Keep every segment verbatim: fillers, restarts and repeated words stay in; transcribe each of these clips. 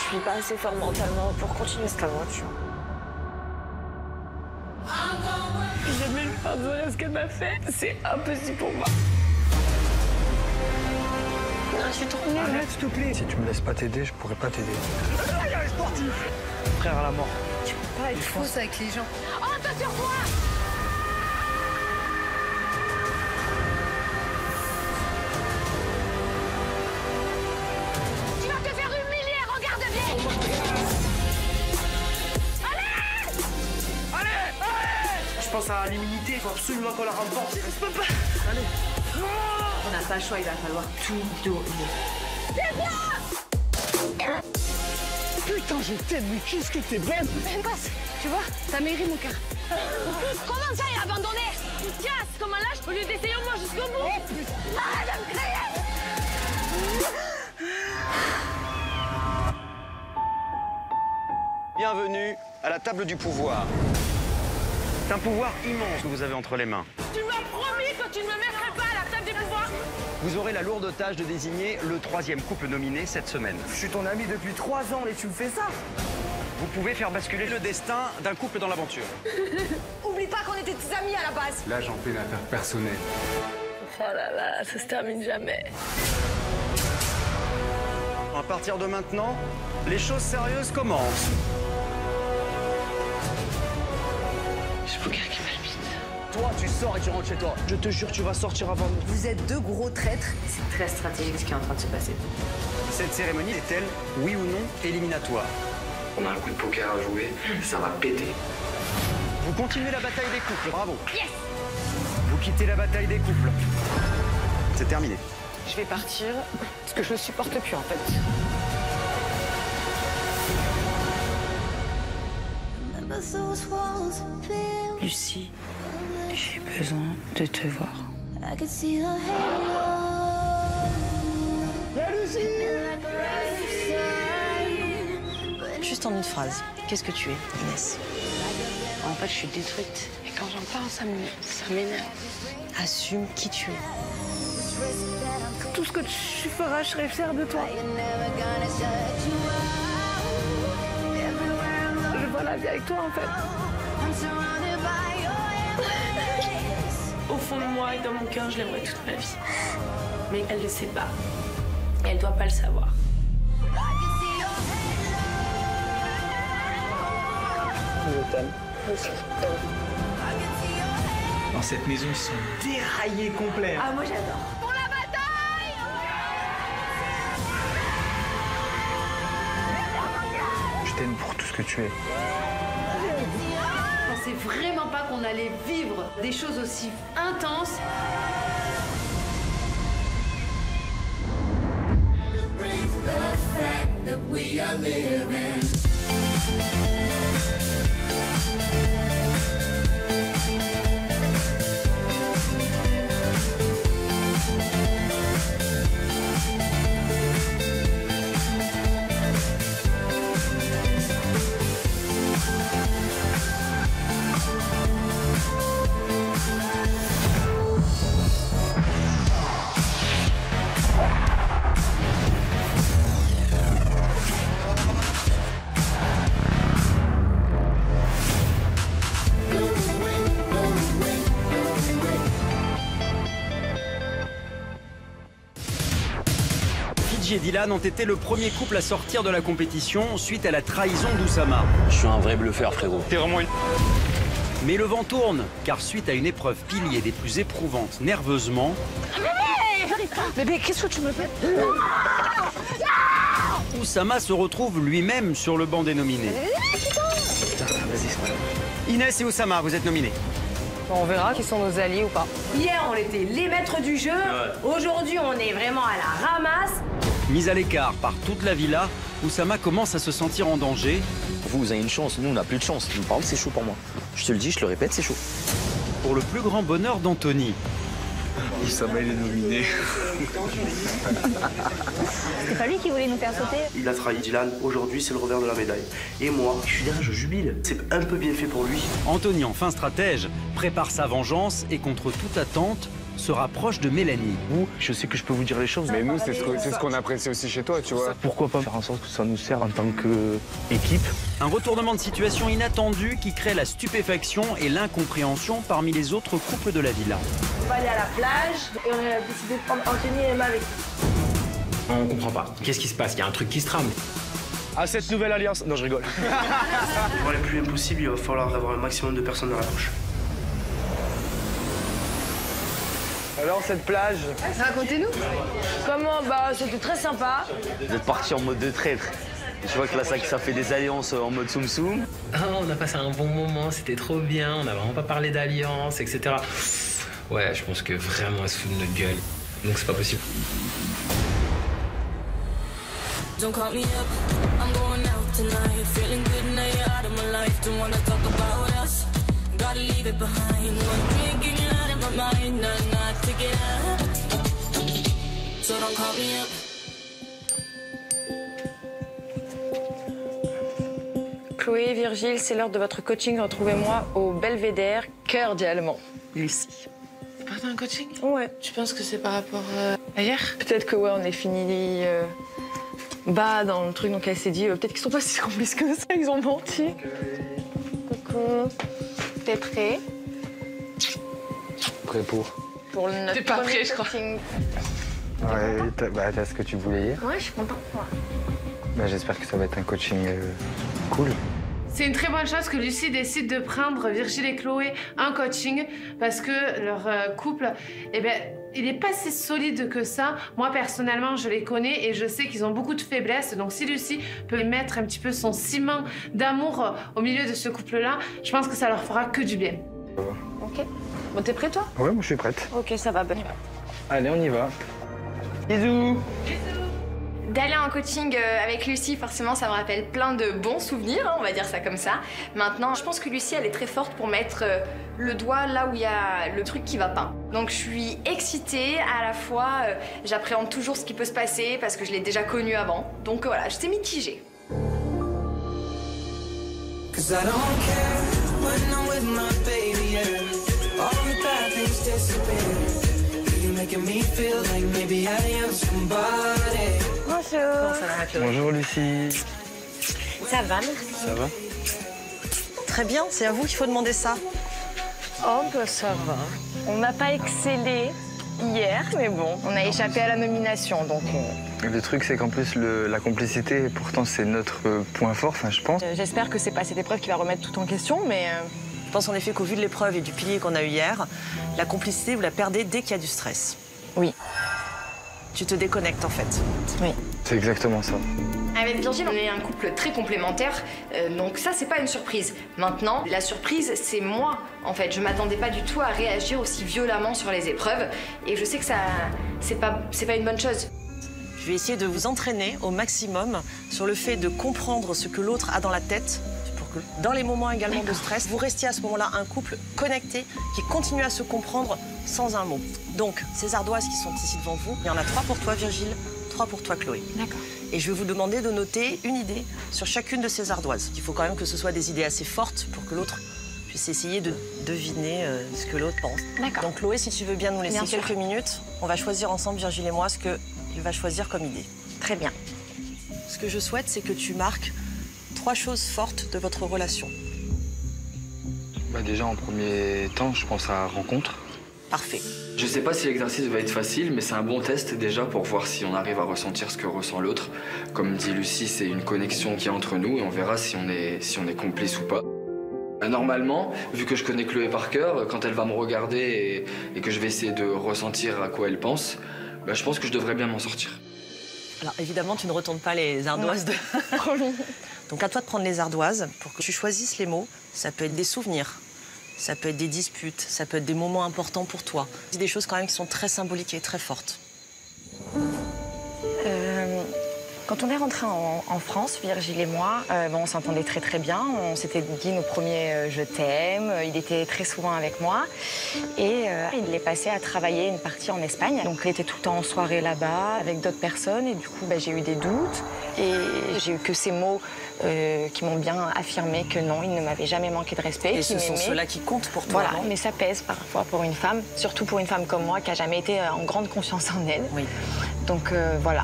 suis pas assez fort mentalement pour continuer cette aventure. Jamais lui pardonner ce qu'elle m'a fait. C'est impossible pour moi. Non, je suis trop nulle. Arrête, s'il te plaît. Si tu me laisses pas t'aider, je pourrais pas t'aider. Sportif. Frère à la mort. Tu peux pas être fausse avec les gens. Oh, t'as sur toi. Tu vas te faire humilier, regarde bien. Allez Allez, allez. Je pense à l'immunité, il faut absolument qu'on la remporte. Je peux pas. Allez. Oh, On n'a pas le choix, il va falloir tout donner. putain, je t'aime, mais qu'est-ce que t'es belle. Passe, tu vois, t'as mérité mon cœur. Comment ça, il a abandonné? Il casse comme un lâche au lieu d'essayer au moins jusqu'au bout. Arrête de me crier. Bienvenue à la table du pouvoir. C'est un pouvoir immense que vous avez entre les mains. Tu m'as promis que tu ne me mettrais pas à la table des pouvoirs. Vous aurez la lourde tâche de désigner le troisième couple nominé cette semaine. Je suis ton ami depuis trois ans et tu me fais ça. Vous pouvez faire basculer le destin d'un couple dans l'aventure. Oublie pas qu'on était des amis à la base. Là, j'en fais une affaire personnelle. Oh là là, ça se termine jamais. À partir de maintenant, les choses sérieuses commencent. Je faut quelqu'un qui m'habite. Toi, tu sors et tu rentres chez toi. Je te jure, tu vas sortir avant nous. Vous êtes deux gros traîtres. C'est très stratégique ce qui est en train de se passer. Cette cérémonie est-elle, oui ou non, éliminatoire? On a un coup de poker à jouer, ça va péter. Vous continuez la bataille des couples, bravo. Yes. Vous quittez la bataille des couples. C'est terminé. Je vais partir parce que je ne supporte plus en fait. Lucie, j'ai besoin de te voir. Juste en une phrase, qu'est-ce que tu es, Inès? En fait, je suis détruite. Et quand j'en parle, ça me- ça m'énerve. Assume qui tu es. Tout ce que tu feras, je serai fière de toi. Je vois la vie avec toi, en fait. Au fond de moi et dans mon cœur, je l'aimerais toute ma vie. Mais elle ne le sait pas. Et elle ne doit pas le savoir. Je t'aime. Dans cette maison, ils sont déraillés complets. Ah, moi j'adore. Pour la bataille! Je t'aime pour tout ce que tu es. Je pensais vraiment pas qu'on allait vivre des choses aussi intenses. Fidji et Dylan ont été le premier couple à sortir de la compétition suite à la trahison d'Oussama. Je suis un vrai bluffeur, frérot. T'es vraiment une... Mais le vent tourne, car suite à une épreuve pilier des plus éprouvantes nerveusement... Bébé, qu'est-ce que tu me fais? Oussama se retrouve lui-même sur le banc des nominés. Inès et Oussama, vous êtes nominés. On verra qui sont nos alliés ou pas. Hier, on était les maîtres du jeu. Aujourd'hui, on est vraiment à la ramasse. Mis à l'écart par toute la villa, Oussama commence à se sentir en danger. Vous, vous avez une chance, nous, on n'a plus de chance. Par contre, c'est chaud pour moi. Je te le dis, je le répète, c'est chaud. Pour le plus grand bonheur d'Anthony. Oussama, il est nominé. C'est pas lui qui voulait nous faire sauter. Il a trahi Dylan. Aujourd'hui, c'est le revers de la médaille. Et moi, je suis derrière, je jubile. C'est un peu bien fait pour lui. Anthony, enfin stratège, prépare sa vengeance et contre toute attente, se rapproche de Mélanie. Vous, je sais que je peux vous dire les choses. Mais nous, c'est ce qu'on ce qu'on apprécie aussi chez toi, tu vois. Pourquoi pas faire en sorte que ça nous sert en tant qu'équipe? Un retournement de situation inattendu qui crée la stupéfaction et l'incompréhension parmi les autres couples de la villa. On va aller à la plage et on a décidé de prendre Anthony et Emma avec nous. On comprend pas. Qu'est-ce qui se passe? Il y a un truc qui se trame. À cette nouvelle alliance... Non, je rigole. Pour aller plus loin possible, il va falloir avoir un maximum de personnes dans la couche. Alors, cette plage... Racontez-nous. Comment? Bah, c'était très sympa. Vous êtes parti en mode de traître. Je vois que là, ça, ça fait des alliances en mode soum soum. Ah, on a passé un bon moment, c'était trop bien. On n'a vraiment pas parlé d'alliance, et cetera. Ouais, je pense que vraiment, elle se fout de notre gueule. Donc, c'est pas possible. Don't call me up, I'm going out tonight. Feeling good now you're out of my life. Don't wanna talk about us, gotta leave it behind. One drink and you're out of my mind. Not, not to get out, so don't call me up. Chloé, Virgile, c'est l'heure de votre coaching. Retrouvez-moi au Belvédère, cordialement. Lucie. C'est pas un coaching? Ouais. Tu penses que c'est par rapport euh, à hier? Peut-être que ouais, on est fini euh, bas dans le truc, donc elle s'est dit euh, peut-être qu'ils sont pas si complices que ça, ils ont menti. Coucou. T'es prêt? Prêt pour? Pour notre T'es pas prêt, je crois. coaching. Ouais, t'as bah, t'as ce que tu voulais hier. Ouais, je suis contente. Ouais. Bah, j'espère que ça va être un coaching euh, cool. C'est une très bonne chose que Lucie décide de prendre Virgile et Chloé en coaching parce que leur euh, couple, eh ben, il n'est pas si solide que ça. Moi, personnellement, je les connais et je sais qu'ils ont beaucoup de faiblesses. Donc, si Lucie peut mettre un petit peu son ciment d'amour euh, au milieu de ce couple-là, je pense que ça leur fera que du bien. Ok. Bon, t'es prêt, toi? Ouais, moi je suis prête. Ok, ça va, bonne nuit. Allez, on y va. Bisous. D'aller en coaching avec Lucie, forcément, ça me rappelle plein de bons souvenirs, hein, on va dire ça comme ça. Maintenant, je pense que Lucie, elle est très forte pour mettre le doigt là où il y a le truc qui va pas. Donc, je suis excitée, à la fois, euh, j'appréhende toujours ce qui peut se passer parce que je l'ai déjà connu avant. Donc, voilà, j'étais mitigée. Bonjour. Bonjour Lucie. Ça va, merci. Ça va? Très bien, c'est à vous qu'il faut demander ça. Oh, bah ça va. On n'a pas excellé hier, mais bon, on a échappé à la nomination, donc... Euh... Le truc, c'est qu'en plus, le, la complicité, pourtant, c'est notre point fort, enfin, je pense. Euh, J'espère que c'est pas cette épreuve qui va remettre tout en question, mais... Euh... Je pense en effet qu'au vu de l'épreuve et du pilier qu'on a eu hier, la complicité, vous la perdez dès qu'il y a du stress. Oui. Tu te déconnectes, en fait. Oui. C'est exactement ça. Avec Virgile, on est un couple très complémentaire, euh, donc ça, c'est pas une surprise. Maintenant, la surprise, c'est moi, en fait. Je m'attendais pas du tout à réagir aussi violemment sur les épreuves, et je sais que ça, c'est pas, c'est pas une bonne chose. Je vais essayer de vous entraîner au maximum sur le fait de comprendre ce que l'autre a dans la tête, pour que dans les moments également de stress, vous restiez à ce moment-là un couple connecté qui continue à se comprendre sans un mot. Donc, ces ardoises qui sont ici devant vous, il y en a trois pour toi, Virgile, trois pour toi, Chloé. D'accord. Et je vais vous demander de noter une idée sur chacune de ces ardoises. Il faut quand même que ce soit des idées assez fortes pour que l'autre puisse essayer de deviner euh, ce que l'autre pense. D'accord. Donc Chloé, si tu veux bien nous laisser Bien quelques sûr. minutes, on va choisir ensemble, Virgile et moi, ce qu'il va choisir comme idée. Très bien. Ce que je souhaite, c'est que tu marques trois choses fortes de votre relation. Bah déjà, en premier temps, je pense à rencontre. Parfait. Je sais pas si l'exercice va être facile, mais c'est un bon test déjà pour voir si on arrive à ressentir ce que ressent l'autre. Comme dit Lucie, c'est une connexion qui est entre nous et on verra si on est, si on est complice ou pas. Normalement, vu que je connais Chloé par cœur, quand elle va me regarder et, et que je vais essayer de ressentir à quoi elle pense, bah, je pense que je devrais bien m'en sortir. Alors évidemment, tu ne retournes pas les ardoises de... Donc à toi de prendre les ardoises pour que tu choisisses les mots. Ça peut être des souvenirs, ça peut être des disputes, ça peut être des moments importants pour toi. C'est des choses quand même qui sont très symboliques et très fortes. Euh, Quand on est rentré en, en France, Virgile et moi, euh, bon, on s'entendait très très bien. On s'était dit nos premiers euh, je t'aime. Il était très souvent avec moi. Et euh, il est passé à travailler une partie en Espagne. Donc il était tout le temps en soirée là-bas avec d'autres personnes. Et du coup, bah, j'ai eu des doutes. Et j'ai eu que ces mots euh, qui m'ont bien affirmé que non, il ne m'avait jamais manqué de respect. Et ce sont ceux-là qui comptent pour toi. Voilà, non mais ça pèse parfois pour une femme, surtout pour une femme comme moi qui n'a jamais été en grande confiance en elle. Oui. Donc euh, voilà.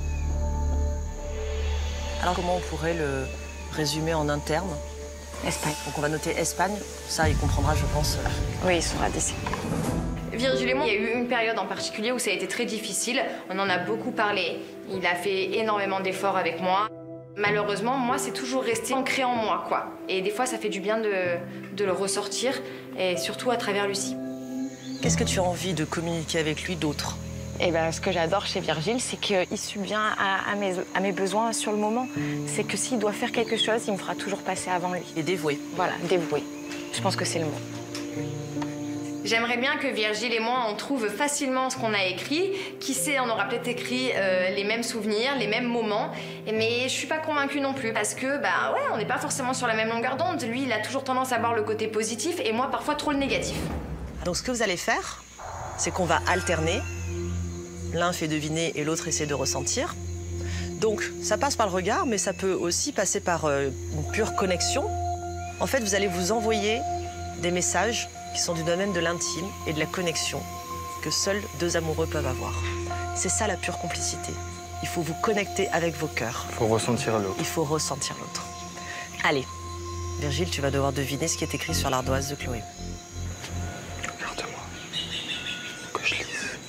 Alors comment on pourrait le résumer en un terme? Espagne. Donc on va noter Espagne, ça il comprendra je pense. Oui, il sera d'ici. Virgile et moi, il y a eu une période en particulier où ça a été très difficile. On en a beaucoup parlé. Il a fait énormément d'efforts avec moi. Malheureusement, moi, c'est toujours resté ancré en moi, quoi. Et des fois, ça fait du bien de, de le ressortir, et surtout à travers Lucie. Qu'est-ce que tu as envie de communiquer avec lui d'autre? Eh ben, ce que j'adore chez Virgile, c'est qu'il subvient à, à, mes, à mes besoins sur le moment. C'est que s'il doit faire quelque chose, il me fera toujours passer avant lui. Et dévoué. Voilà, dévoué. Je pense que c'est le mot. J'aimerais bien que Virgile et moi, on trouve facilement ce qu'on a écrit. Qui sait, on aura peut-être écrit euh, les mêmes souvenirs, les mêmes moments. Mais je suis pas convaincue non plus, parce que, bah ouais, on n'est pas forcément sur la même longueur d'onde. Lui, il a toujours tendance à voir le côté positif, et moi, parfois, trop le négatif. Donc ce que vous allez faire, c'est qu'on va alterner. L'un fait deviner et l'autre essaie de ressentir. Donc, ça passe par le regard, mais ça peut aussi passer par euh, une pure connexion. En fait, vous allez vous envoyer des messages qui sont du domaine de l'intime et de la connexion que seuls deux amoureux peuvent avoir. C'est ça la pure complicité. Il faut vous connecter avec vos cœurs. Il faut ressentir l'autre. Il faut ressentir l'autre. Allez, Virgile, tu vas devoir deviner ce qui est écrit sur l'ardoise de Chloé. Regarde-moi. Que je lise.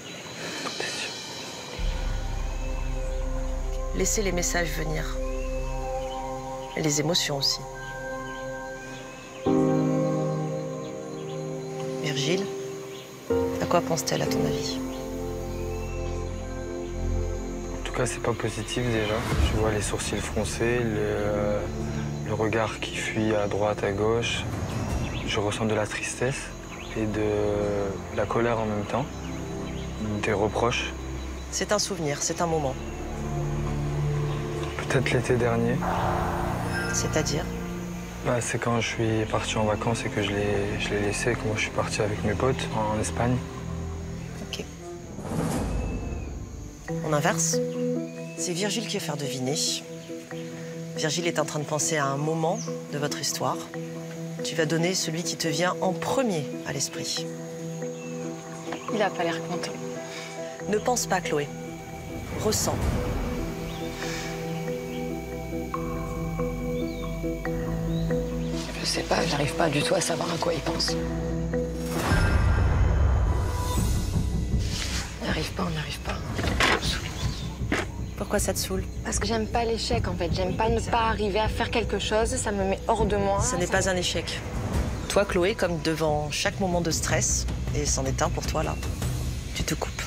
Laissez les messages venir. Et les émotions aussi. Virgile, à quoi pense-t-elle à ton avis? En tout cas, c'est pas positif déjà. Je vois les sourcils froncés, le, euh, le regard qui fuit à droite, à gauche. Je ressens de la tristesse et de la colère en même temps, des reproches. C'est un souvenir, c'est un moment. Peut-être l'été dernier. C'est-à-dire? Bah, c'est quand je suis parti en vacances et que je l'ai laissé, que moi je suis parti avec mes potes en Espagne. Ok. On inverse. C'est Virgile qui va faire deviner. Virgile est en train de penser à un moment de votre histoire. Tu vas donner celui qui te vient en premier à l'esprit. Il a pas l'air content. Ne pense pas, Chloé. Ressens. Je sais pas, j'arrive pas du tout à savoir à quoi il pense. On n'arrive pas, on n'arrive pas. Pourquoi ça te saoule? Parce que j'aime pas l'échec, en fait. J'aime pas ne pas arriver à faire quelque chose, ça me met hors de moi. Ce n'est pas un échec. Toi, Chloé, comme devant chaque moment de stress, et c'en est un pour toi là, tu te coupes.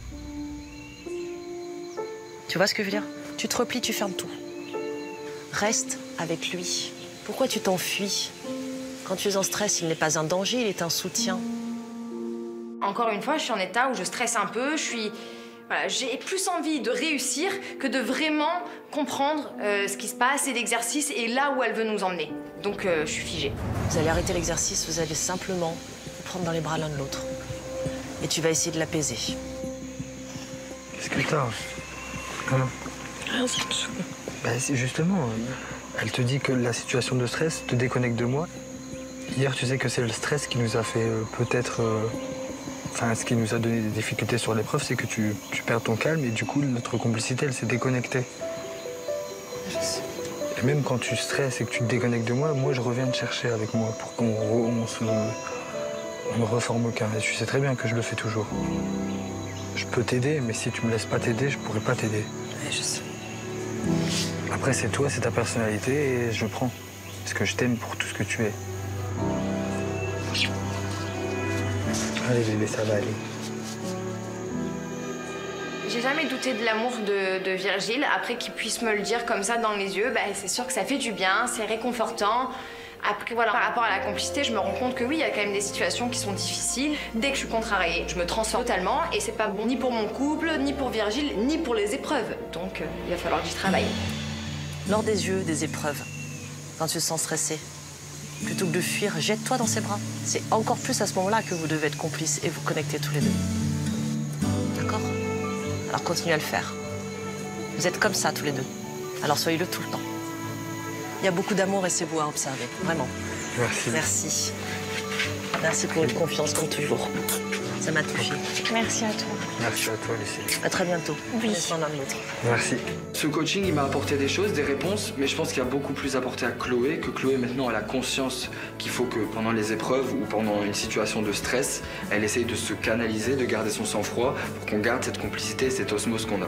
Tu vois ce que je veux dire? Tu te replies, tu fermes tout. Reste avec lui. Pourquoi tu t'enfuis? Quand tu es en stress, il n'est pas un danger, il est un soutien. Encore une fois, je suis en état où je stresse un peu, je suis... Voilà, j'ai plus envie de réussir que de vraiment comprendre euh, ce qui se passe et l'exercice et là où elle veut nous emmener. Donc, euh, je suis figée. Vous allez arrêter l'exercice, vous allez simplement vous prendre dans les bras l'un de l'autre. Et tu vas essayer de l'apaiser. Qu'est-ce que t'as? Hein? Rien, ça me saoule. Bah, justement, elle te dit que la situation de stress te déconnecte de moi. Hier, tu sais que c'est le stress qui nous a fait euh, peut-être... Euh, enfin, ce qui nous a donné des difficultés sur l'épreuve, c'est que tu, tu perds ton calme et du coup, notre complicité, elle s'est déconnectée. Je sais. Et même quand tu stresses et que tu te déconnectes de moi, moi, je reviens te chercher avec moi pour qu'on on se on me reforme au carré. Tu sais très bien que je le fais toujours. Je peux t'aider, mais si tu me laisses pas t'aider, je pourrais pas t'aider. Ouais, je sais. Après, c'est toi, c'est ta personnalité et je prends. Parce que je t'aime pour tout ce que tu es. Allez, bébé, ça va aller. J'ai jamais douté de l'amour de, de Virgile. Après qu'il puisse me le dire comme ça dans les yeux, bah, c'est sûr que ça fait du bien, c'est réconfortant. Après, voilà, par rapport à la complicité, je me rends compte que oui, il y a quand même des situations qui sont difficiles. Dès que je suis contrariée, je me transforme totalement et c'est pas bon ni pour mon couple, ni pour Virgile, ni pour les épreuves. Donc, euh, il va falloir que j'y travaille. Lors des yeux, des épreuves, quand tu te sens stressé, plutôt que de fuir, jette-toi dans ses bras. C'est encore plus à ce moment-là que vous devez être complices et vous connecter tous les deux. D'accord? Alors continuez à le faire. Vous êtes comme ça tous les deux. Alors soyez-le tout le temps. Il y a beaucoup d'amour et c'est beau à observer, vraiment. Merci. Merci. Merci pour une confiance comme toujours. Ça m'a touchée. Merci à toi. Merci à toi, Lucie. À très bientôt. Oui. Laisse-moi l'un de l'autre. Merci. Ce coaching, il m'a apporté des choses, des réponses, mais je pense qu'il y a beaucoup plus apporté à Chloé, que Chloé maintenant elle a conscience qu'il faut que pendant les épreuves ou pendant une situation de stress, elle essaye de se canaliser, de garder son sang-froid pour qu'on garde cette complicité, cette osmose qu'on a.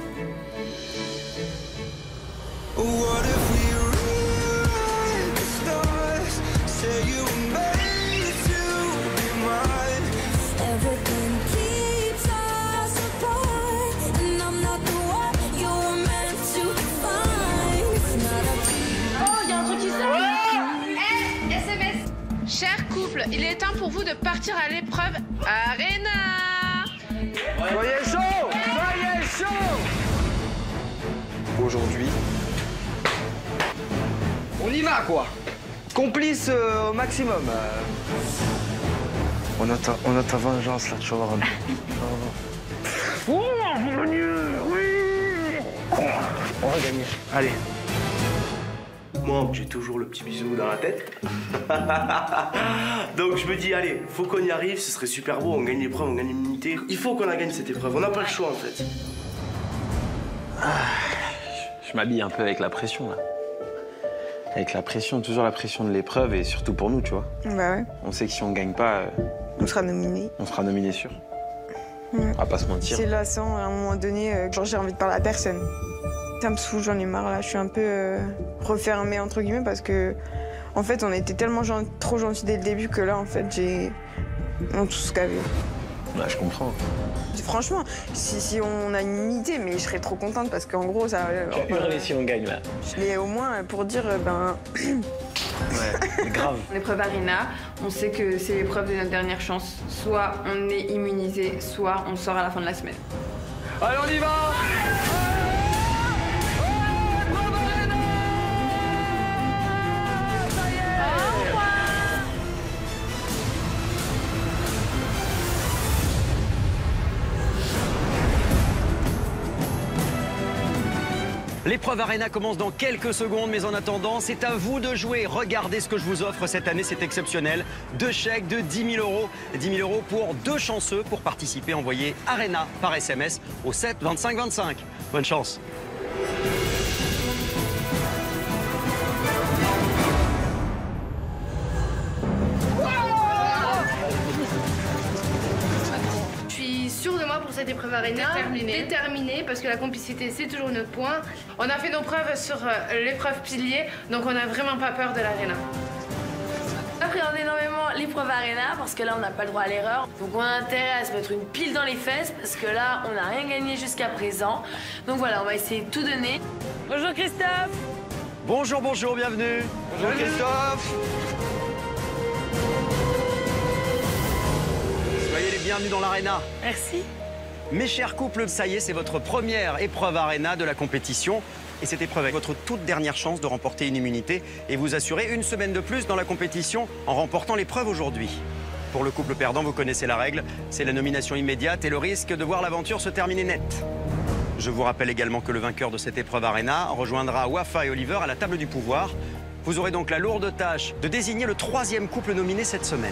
Cher couple, il est temps pour vous de partir à l'épreuve Arena. Soyez chaud! Soyez chaud! Aujourd'hui, on y va quoi! Complice euh, au maximum. Euh... On, a ta, on a ta vengeance là, tu vas voir un peu. Oh mon Dieu, oui! On va gagner. Allez. Moi, j'ai toujours le petit bisou dans la tête. Donc je me dis, allez, faut qu'on y arrive, ce serait super beau, on gagne l'épreuve, on gagne l'immunité. Il faut qu'on la gagne cette épreuve, on n'a pas le choix en fait. Je m'habille un peu avec la pression là. Avec la pression, toujours la pression de l'épreuve et surtout pour nous, tu vois. Bah ouais. On sait que si on gagne pas, euh, on sera nominé. On sera nominé sûr. Ouais. On va pas se mentir. C'est lassant, à un moment donné, euh, genre j'ai envie de parler à personne. Ça me saoule, j'en ai marre là, je suis un peu euh, refermée entre guillemets parce que en fait on était tellement gen trop gentils dès le début que là en fait j'ai on tout ce qu'avait. Bah je comprends. Franchement, si, si on a une unité, mais je serais trop contente parce qu'en gros ça. Tu vas hurler si on gagne là. Mais au moins pour dire ben. Ouais, grave. L'épreuve Arena, on sait que c'est l'épreuve de notre dernière chance. Soit on est immunisé, soit on sort à la fin de la semaine. Allez, on y va! L'épreuve Arena commence dans quelques secondes, mais en attendant, c'est à vous de jouer. Regardez ce que je vous offre cette année, c'est exceptionnel. Deux chèques de dix mille euros. dix mille euros pour deux chanceux. Pour participer, envoyez Arena par S M S au sept vingt-cinq vingt-cinq. Bonne chance. Sûre de moi pour cette épreuve Arena, déterminée, déterminée parce que la complicité c'est toujours notre point. On a fait nos preuves sur euh, l'épreuve pilier, donc on n'a vraiment pas peur de l'Arena. On appréhende énormément l'épreuve Arena parce que là on n'a pas le droit à l'erreur. Donc on a intérêt à se mettre une pile dans les fesses parce que là on n'a rien gagné jusqu'à présent. Donc voilà, on va essayer de tout donner. Bonjour Christophe. Bonjour, bonjour, bienvenue. Bonjour Christophe. Soyez les bienvenus dans l'Arena. Merci. Mes chers couples, ça y est, c'est votre première épreuve Arena de la compétition. Et cette épreuve est votre toute dernière chance de remporter une immunité et vous assurer une semaine de plus dans la compétition en remportant l'épreuve aujourd'hui. Pour le couple perdant, vous connaissez la règle, c'est la nomination immédiate et le risque de voir l'aventure se terminer net. Je vous rappelle également que le vainqueur de cette épreuve Arena rejoindra Wafa et Oliver à la table du pouvoir. Vous aurez donc la lourde tâche de désigner le troisième couple nominé cette semaine.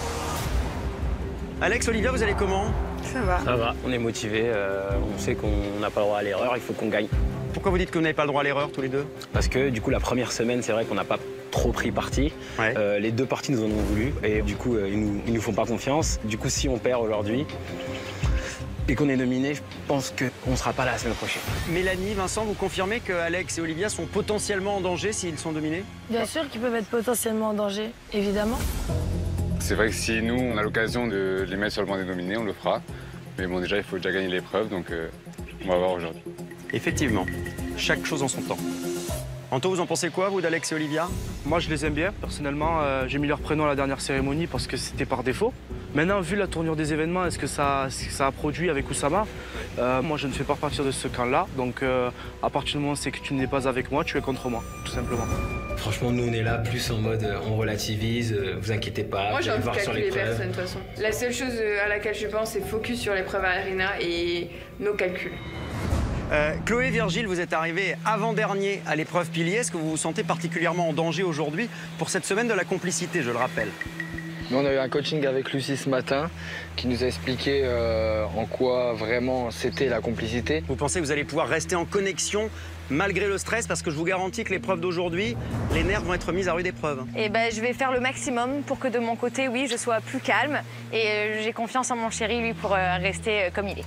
Alex, Olivia, vous allez comment? Ça va. Ça va, on est motivés, euh, on sait qu'on n'a pas le droit à l'erreur, il faut qu'on gagne. Pourquoi vous dites que vous n'avez pas le droit à l'erreur tous les deux? Parce que du coup, la première semaine, c'est vrai qu'on n'a pas trop pris parti. Ouais. Euh, les deux parties nous en ont voulu et du coup, euh, ils, nous, ils nous font pas confiance. Du coup, si on perd aujourd'hui et qu'on est nominé, je pense qu'on ne sera pas là la semaine prochaine. Mélanie, Vincent, vous confirmez que Alex et Olivia sont potentiellement en danger s'ils sont dominés? Bien sûr qu'ils peuvent être potentiellement en danger, évidemment. C'est vrai que si nous, on a l'occasion de les mettre sur le banc des nominés, on le fera. Mais bon, déjà, il faut déjà gagner l'épreuve, donc euh, on va voir aujourd'hui. Effectivement, chaque chose en son temps. Anto, vous en pensez quoi, vous, d'Alex et Olivia? Moi, je les aime bien. Personnellement, euh, j'ai mis leur prénom à la dernière cérémonie parce que c'était par défaut. Maintenant, vu la tournure des événements, est-ce que ça, ce que ça a produit avec Oussama, euh, moi, je ne fais pas partir de ce camp-là. Donc, euh, à partir du moment où c'est que tu n'es pas avec moi, tu es contre moi, tout simplement. Franchement, nous, on est là plus en mode euh, on relativise, euh, vous inquiétez pas, Moi, vous j'ai allez envie de voir sur calculer l'épreuve. personne, de toute façon. La seule chose à laquelle je pense, c'est focus sur l'épreuve à Arena et nos calculs. Euh, Chloé, Virgile, vous êtes arrivés avant-dernier à l'épreuve pilier. Est-ce que vous vous sentez particulièrement en danger aujourd'hui pour cette semaine de la complicité, je le rappelle? Nous, on a eu un coaching avec Lucie ce matin qui nous a expliqué euh, en quoi vraiment c'était la complicité. Vous pensez que vous allez pouvoir rester en connexion malgré le stress? Parce que je vous garantis que l'épreuve d'aujourd'hui, les nerfs vont être mis à rude épreuve. Et ben, je vais faire le maximum pour que de mon côté, oui, je sois plus calme. Et euh, j'ai confiance en mon chéri, lui, pour euh, rester euh, comme il est.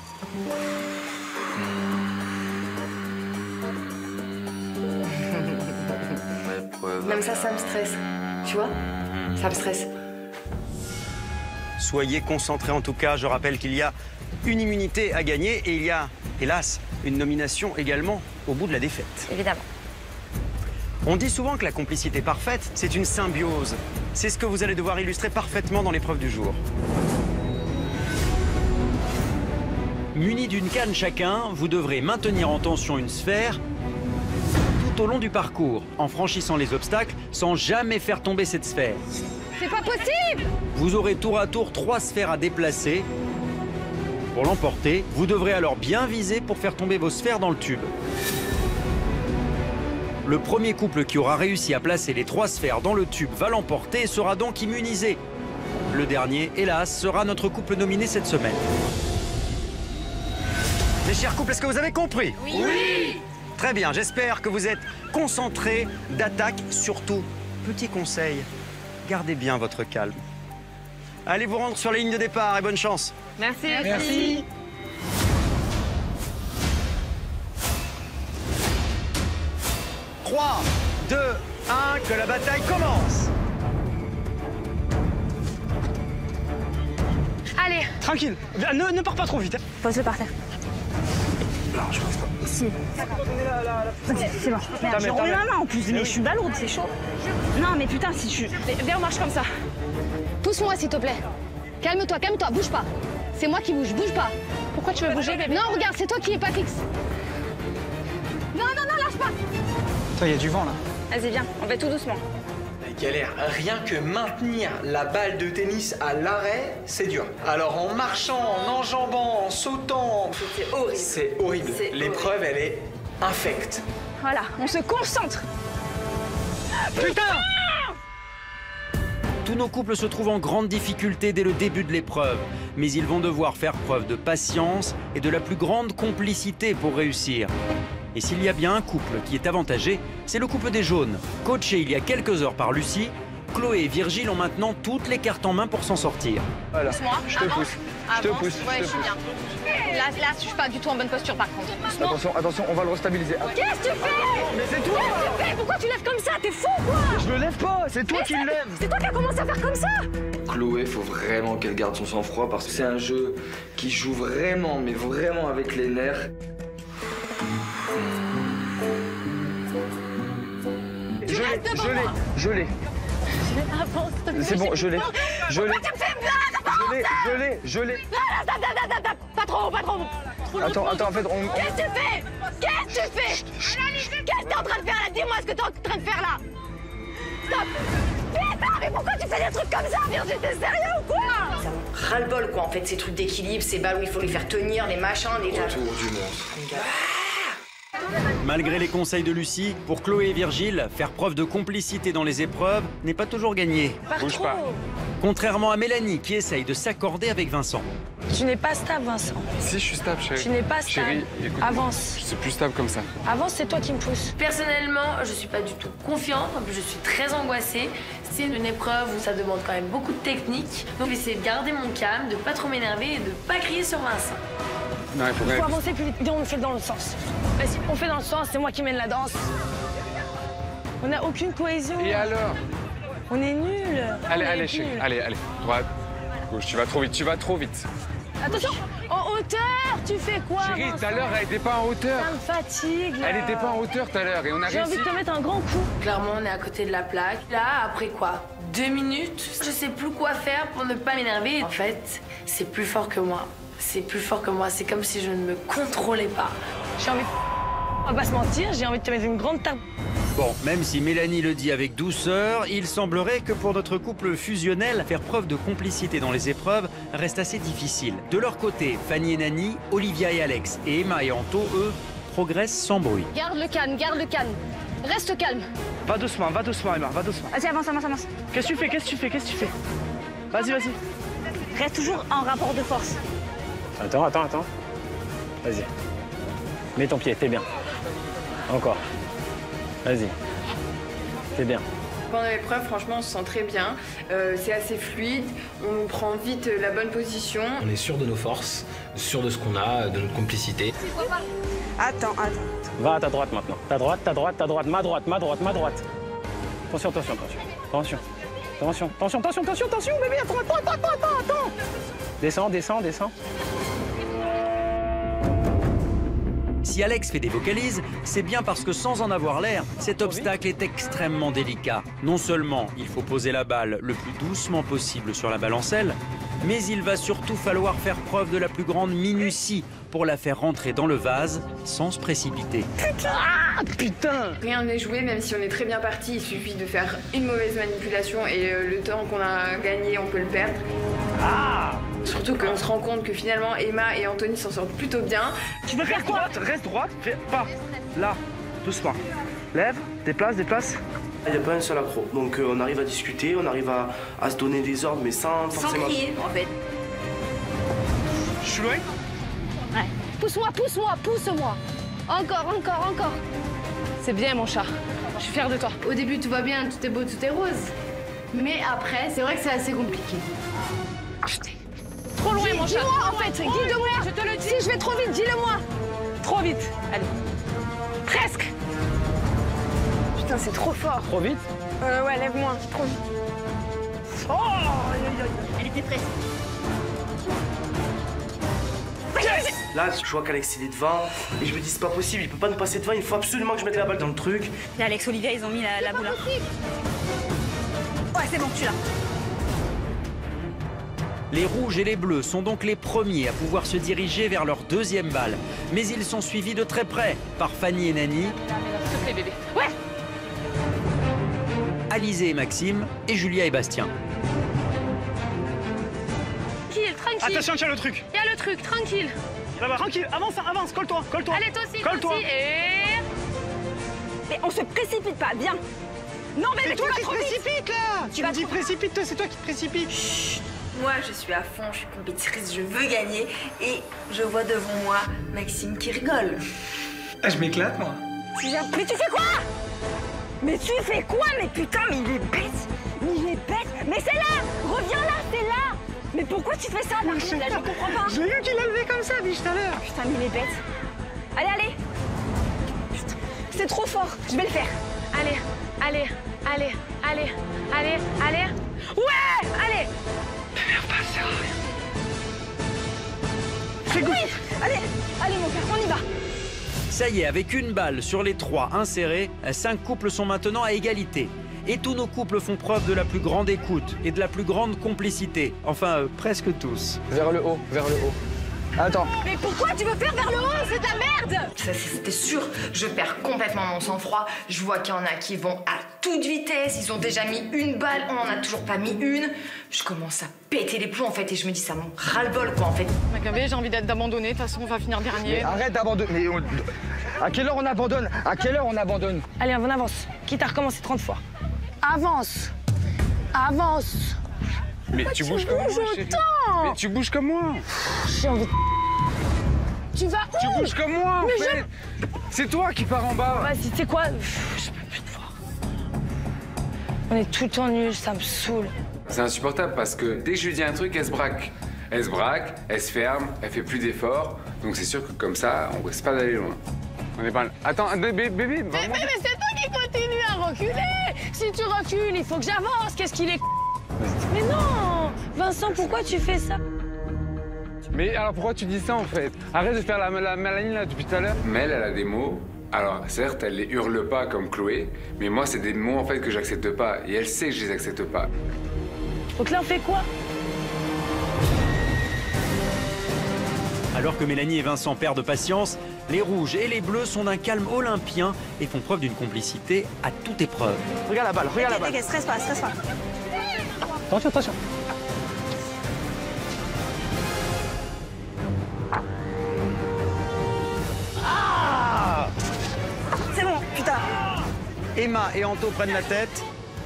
Même ça, ça me stresse. Tu vois? Ça me stresse. Soyez concentrés en tout cas. Je rappelle qu'il y a une immunité à gagner et il y a, hélas, une nomination également au bout de la défaite. Évidemment. On dit souvent que la complicité parfaite, c'est une symbiose. C'est ce que vous allez devoir illustrer parfaitement dans l'épreuve du jour. Munis d'une canne chacun, vous devrez maintenir en tension une sphère tout au long du parcours, en franchissant les obstacles sans jamais faire tomber cette sphère. C'est pas possible! Vous aurez tour à tour trois sphères à déplacer. Pour l'emporter, vous devrez alors bien viser pour faire tomber vos sphères dans le tube. Le premier couple qui aura réussi à placer les trois sphères dans le tube va l'emporter et sera donc immunisé. Le dernier, hélas, sera notre couple nominé cette semaine. Mes chers couples, est-ce que vous avez compris? Oui, oui. Très bien, j'espère que vous êtes concentrés d'attaque. Surtout, petit conseil, gardez bien votre calme. Allez vous rendre sur la ligne de départ et bonne chance. Merci. Merci. trois, deux, un, que la bataille commence. Allez. Tranquille, ne, ne pars pas trop vite. Hein. Pose-le par terre. Non, je pense pas. Si. C'est bon. Merde, je remets ma main en plus, mais je suis balourde, c'est chaud. Non, mais putain, si je... Viens, on marche comme ça. Pousse-moi, s'il te plaît. Calme-toi, calme-toi, bouge pas. C'est moi qui bouge, bouge pas. Pourquoi tu veux bouger, bébé? Non, regarde, c'est toi qui es pas fixe. Non, non, non, lâche pas. Toi, il y a du vent, là. Vas-y, viens, on va tout doucement. Galère, rien que maintenir la balle de tennis à l'arrêt, c'est dur. Alors en marchant, en enjambant, en sautant, c'est horrible. C'est horrible. L'épreuve, elle est infecte. Voilà, on se concentre. Putain! Tous nos couples se trouvent en grande difficulté dès le début de l'épreuve, mais ils vont devoir faire preuve de patience et de la plus grande complicité pour réussir. Et s'il y a bien un couple qui est avantagé, c'est le couple des jaunes. Coachés il y a quelques heures par Lucie, Chloé et Virgile ont maintenant toutes les cartes en main pour s'en sortir. Voilà, Pousse-moi, je te avance, pousse. Je te avance. pousse. Ouais, je je te suis pousse. bien. Là, là, je suis pas du tout en bonne posture, par contre. Doucement. Attention, attention, on va le restabiliser. Qu'est-ce que tu fais? Mais c'est toi! Qu'est-ce que tu fais? Pourquoi tu lèves comme ça? T'es fou, quoi? Je le lève pas, c'est toi Mais qui ça, le lèves! C'est toi qui as commencé à faire comme ça? Chloé, faut vraiment qu'elle garde son sang-froid parce que c'est un jeu qui joue vraiment, mais vraiment avec les nerfs. Je l'ai, je l'ai, je l'ai. C'est bon, je l'ai. Je l'ai. Pourquoi tu me fais mal? Je l'ai, je l'ai, je l'ai. Stop, stop, stop, stop. Pas trop, pas trop. Attends, attends, en fait, on... Qu'est-ce que tu fais? Qu'est-ce que tu fais? Qu'est-ce que t'es en train de faire là? Dis-moi ce que t'es en train de faire là. Stop. Putain, mais pourquoi tu fais des trucs comme ça, Virgile? T'es sérieux ou quoi? Ras-le-bol, quoi, en fait, ces trucs d'équilibre, ces balles où il faut les faire tenir, les machins, déjà. Retour du monstre. Malgré les conseils de Lucie, pour Chloé et Virgile, faire preuve de complicité dans les épreuves n'est pas toujours gagné. Bouge pas. Contrairement à Mélanie qui essaye de s'accorder avec Vincent. Tu n'es pas stable, Vincent. Si, je suis stable, chérie. Tu n'es pas stable. Chérie, écoute. Avance. Je suis plus stable comme ça. Avance, c'est toi qui me pousse. Personnellement, je suis pas du tout confiante, en plus je suis très angoissée. C'est une épreuve où ça demande quand même beaucoup de technique. Donc je vais essayer de garder mon calme, de pas trop m'énerver et de pas crier sur Vincent. Non, il faut, Il faut avancer plus vite. Viens, on le fait dans l'autre sens. Vas-y, on fait dans le sens, c'est moi qui mène la danse. On n'a aucune cohésion. Et alors? On est nuls. Allez, On est allez, nuls. chérie. Allez, allez. Droite, gauche. Tu vas trop vite, tu vas trop vite. Attention, en hauteur, tu fais quoi? Chérie, tout à l'heure, elle était pas en hauteur. Ça me fatigue. Là. Elle était pas en hauteur tout à l'heure et on a J'ai réussi. envie de te mettre un grand coup. Clairement, on est à côté de la plaque. Là, après quoi? Deux minutes, je sais plus quoi faire pour ne pas m'énerver. En fait, c'est plus fort que moi. C'est plus fort que moi. C'est comme si je ne me contrôlais pas. J'ai envie de... On va pas se mentir, j'ai envie de te mettre une grande tape. Bon, même si Mélanie le dit avec douceur, il semblerait que pour notre couple fusionnel, faire preuve de complicité dans les épreuves reste assez difficile. De leur côté, Fanny et Nani, Olivia et Alex, et Emma et Anto, eux, progressent sans bruit. Garde le calme, garde le calme. Reste calme. Va doucement, va doucement, Emma, va doucement. Vas-y, avance, avance, avance. Qu'est-ce que tu fais? Qu'est-ce que tu fais? Qu'est-ce que tu fais? Vas-y, vas-y. Reste toujours en rapport de force. Attends, attends, attends. Vas-y. Mets ton pied, t'es bien. Encore. Vas-y. T'es bien. Pendant l'épreuve, franchement, on se sent très bien. Euh, c'est assez fluide. On prend vite la bonne position. On est sûr de nos forces, sûr de ce qu'on a, de notre complicité. Attends, attends. Va à ta droite maintenant. Ta droite, ta droite, ta droite, ma droite, ma droite, ma droite. Attention, attention, attention. Attention. Attention, attention, attention, attention, attention, bébé, attends, attends, attends, attends, attends. Descends, descends, descends. Si Alex fait des vocalises, c'est bien parce que sans en avoir l'air, cet obstacle est extrêmement délicat. Non seulement il faut poser la balle le plus doucement possible sur la balancelle, mais il va surtout falloir faire preuve de la plus grande minutie pour la faire rentrer dans le vase sans se précipiter. Ah, putain! Rien n'est joué, même si on est très bien parti, il suffit de faire une mauvaise manipulation et euh, le temps qu'on a gagné, on peut le perdre. Ah! Surtout qu'on se rend compte que finalement Emma et Anthony s'en sortent plutôt bien. Tu veux faire quoi? Reste droite, fais pas. Là, doucement. Lève, déplace, déplace. Il n'y a pas un seul accro. Donc euh, on arrive à discuter, on arrive à, à se donner des ordres, mais sans forcément... Sans crier, en fait. Je suis loin? Ouais. Pousse-moi, pousse-moi, pousse-moi. Encore, encore, encore. C'est bien, mon chat. Je suis fière de toi. Au début, tout va bien, tout est beau, tout est rose. Mais après, c'est vrai que c'est assez compliqué. Trop loin, mon chat. Dis-moi, en fait, guide-moi. Je te le dis. Si je vais trop vite, dis-le-moi. Trop vite. Allez. Presque. Putain, c'est trop fort. Trop vite? Euh, ouais, lève-moi. Trop vite. Oh, elle était prête. Là, je vois qu'Alex il est devant et je me dis c'est pas possible, il peut pas nous passer devant, il faut absolument que je mette la balle dans le truc. Et Alex, Olivia, ils ont mis la, la boule. Ouais, c'est bon, tu l'as. Les rouges et les bleus sont donc les premiers à pouvoir se diriger vers leur deuxième balle. Mais ils sont suivis de très près par Fanny et Nani, S'il te plaît, bébé. Ouais. Alizé et Maxime et Julia et Bastien. Tranquille, tranquille. Attention, tiens le truc. Il y a le truc, tranquille. Là-bas, tranquille, avance, avance, colle-toi, colle-toi. Allez, toi aussi, colle-toi. toi aussi. Et... Mais on se précipite pas, bien. Non, mais, mais C'est toi tu qui vas te trop vite. précipites là. Tu Tu vas me dis trop- précipite-toi, c'est toi qui te précipites. Moi, je suis à fond, je suis compétitrice, je veux gagner. Et je vois devant moi Maxime qui rigole. Ah, je m'éclate moi. Tu viens- Mais tu fais quoi? Mais tu fais quoi? Mais putain, mais il est bête. Mais il est bête. Mais c'est là. Reviens là, c'est là. Mais pourquoi tu fais ça, Martine? Là, je comprends pas. J'ai vu qu'il a levé comme ça, biche, tout à l'heure. Putain, mais il est bête. Allez, allez. Putain, c'est trop fort. Je vais le faire. Allez, allez, allez, allez, allez, allez. Ouais, allez. Fais oui. Allez, allez, mon père, on y va. Ça y est, avec une balle sur les trois insérés, cinq couples sont maintenant à égalité. Et tous nos couples font preuve de la plus grande écoute et de la plus grande complicité. Enfin, euh, presque tous. Vers le haut, vers le haut. Attends. Mais pourquoi tu veux faire vers le haut? C'est de la merde. Ça, c'était sûr. Je perds complètement mon sang-froid. Je vois qu'il y en a qui vont à toute vitesse. Ils ont déjà mis une balle, on en a toujours pas mis une. Je commence à péter les plombs en fait et je me dis ça m'en ras-le-bol quoi en fait. Macabé, j'ai envie d'être d'abandonner. De toute façon, on va finir dernier. Mais arrête d'abandonner. Mais on- À quelle heure on abandonne? À quelle heure on abandonne? Allez, on avance. Quitte à recommencer trente fois. Avance. Avance. Mais tu bouges comme moi, chérie. Mais tu bouges comme moi. J'ai envie de... Tu vas où? Tu bouges comme moi, en Mais fait. C'est toi qui pars en bas. Vas-y, tu sais quoi? Pff, je peux plus te voir. On est tout le temps nuls, ça me saoule. C'est insupportable parce que dès que je lui dis un truc, elle se braque. Elle se braque, elle se ferme, elle fait plus d'efforts. Donc c'est sûr que comme ça, on risque pas d'aller loin. On est pas... Attends, bébé, bébé. Mais, mais, mais c'est toi qui continue à reculer. Si tu recules, il faut que j'avance. Qu'est-ce qu'il est... Mais non! Vincent, pourquoi tu fais ça? Mais alors pourquoi tu dis ça en fait? Arrête de faire la, la maline là depuis tout à l'heure. Mel, elle a des mots. Alors certes, elle les hurle pas comme Chloé, mais moi c'est des mots en fait que j'accepte pas. Et elle sait que je les accepte pas. Donc là, on fait quoi? Alors que Mélanie et Vincent perdent patience, les rouges et les bleus sont d'un calme olympien et font preuve d'une complicité à toute épreuve. Regarde la balle, regarde la balle. T'inquiète, stresse pas, stresse pas. Attention, attention. Ah! C'est bon, putain. Emma et Anto prennent la tête.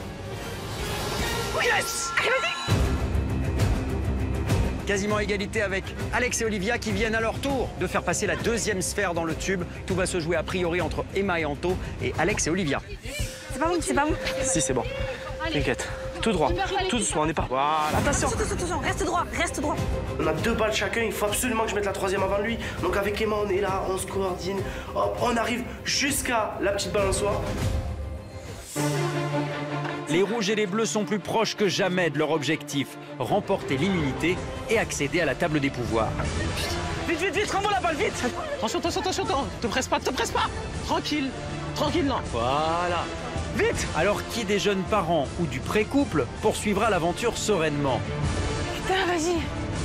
Yes! Allez, vas-y! Quasiment égalité avec Alex et Olivia qui viennent à leur tour de faire passer la deuxième sphère dans le tube. Tout va se jouer a priori entre Emma et Anto et Alex et Olivia. C'est pas bon, c'est pas bon. Si, c'est bon. T'inquiète. Tout droit. Tout doucement, on n'est pas. Voilà. Attention. Attention, attention, reste droit, reste droit. On a deux balles chacun, il faut absolument que je mette la troisième avant lui. Donc avec Emma, on est là, on se coordine. Hop, on arrive jusqu'à la petite balançoire. Les rouges et les bleus sont plus proches que jamais de leur objectif, remporter l'immunité et accéder à la table des pouvoirs. Vite, vite, vite, rends-moi la balle, vite. Attention, attention, attention, attention. Te presse pas, te presse pas. Tranquille, tranquille, non. Voilà. Vite. Alors qui des jeunes parents ou du pré-couple poursuivra l'aventure sereinement? Putain, vas-y.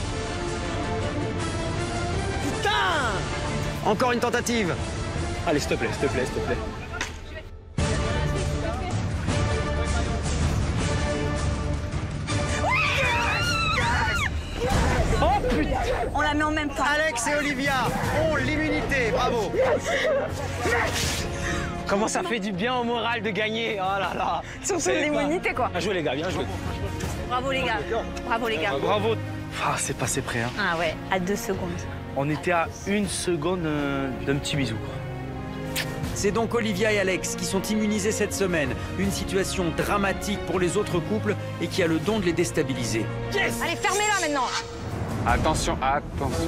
Putain! Encore une tentative. Allez, s'il te plaît, s'il te plaît, s'il te plaît. Oh putain! On la met en même temps. Alex et Olivia ont l'immunité, bravo. Comment ça fait du bien au moral de gagner. Oh là là. Surtout l'immunité, quoi. Bien joué les gars, bien joué. Bravo les gars. Bravo les gars. Bravo. Ah, c'est passé près, hein. Ah ouais, à deux secondes. On était à une seconde euh, d'un petit bisou. C'est donc Olivia et Alex qui sont immunisés cette semaine. Une situation dramatique pour les autres couples et qui a le don de les déstabiliser. Yes! Allez, fermez-la maintenant. Attention, attention.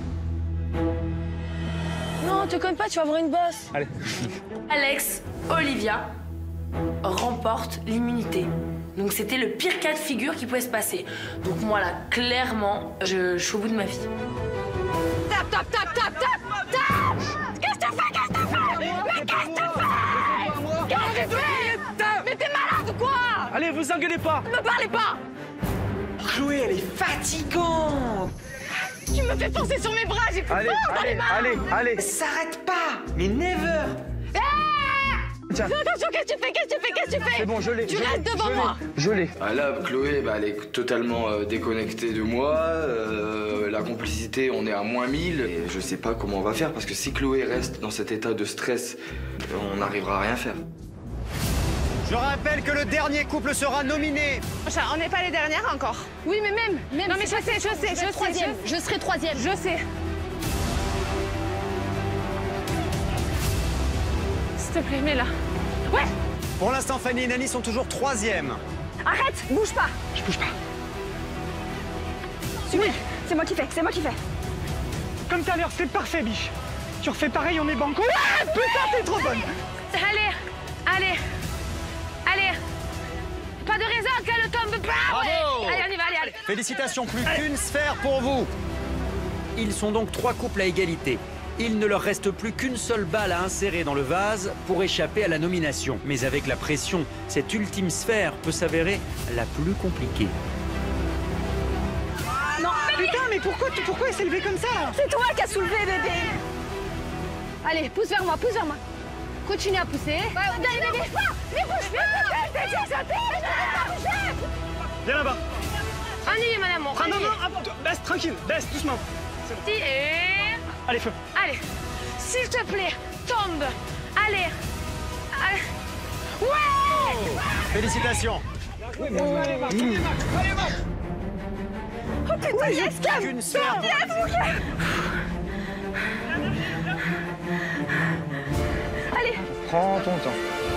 Non, te conne pas, tu vas avoir une bosse. Allez. Alex, Olivia remporte l'immunité. Donc c'était le pire cas de figure qui pouvait se passer. Donc moi là, clairement, je, je suis au bout de ma vie. Tape, tape, tape, tape, tape, tape! Qu'est-ce que tu fais? Qu'est-ce que tu fais? Mais qu'est-ce que tu fais? Qu'est-ce que tu fais? Mais t'es malade ou quoi? Allez, vous engueulez pas! Ne me parlez pas! Chloé, elle est fatigante. Tu me fais penser sur mes bras, j'ai plus Allez, fort dans allez, les mains! allez, allez! S'arrête pas. Mais never. Tiens. Fais attention, qu'est-ce que tu fais? Qu'est-ce que tu fais? Qu'est-ce que tu fais? C'est bon, je l'ai. Tu je restes l'ai, devant je moi! l'ai, Je l'ai. Ah, là, Chloé, bah, elle est totalement euh, déconnectée de moi. Euh, la complicité, on est à moins mille. Et je sais pas comment on va faire parce que si Chloé reste dans cet état de stress, on n'arrivera à rien faire. Je rappelle que le dernier couple sera nominé. On n'est pas les dernières encore. Oui, mais même, même. Non mais je sais, je sais, je sais. troisième. Je serai troisième. Je sais. S'il te plaît, mets-la. Ouais. Pour l'instant, Fanny et Nani sont toujours troisième. Arrête, bouge pas. Je bouge pas. Oui, c'est moi qui fais, c'est moi qui fais. Comme tout à l'heure, c'est parfait, biche. Tu refais pareil, on est banco. Ouais, putain, t'es trop bonne. Allez, allez, allez. Pas de raison qu'elle tombe pas. Bravo. Allez, on y va, allez, allez. Félicitations, plus qu'une sphère pour vous. Ils sont donc trois couples à égalité. Il ne leur reste plus qu'une seule balle à insérer dans le vase pour échapper à la nomination. Mais avec la pression, cette ultime sphère peut s'avérer la plus compliquée. Non, putain, mais pourquoi, pourquoi elle s'est levée comme ça? C'est toi qui as soulevé, bébé. Allez, pousse vers moi, pousse vers moi. Continue à pousser. Ouais, ne bouge pas! Ne bouge pas! Viens là-bas. On y est, madame. Ah non, non, baisse, tranquille, baisse, doucement. Et... Allez, feu. Allez, s'il te plaît, tombe. Allez. Allez. Ouais! Félicitations. Oh putain, yes, calme. Qu'une sphère. Allez. Prends ton temps.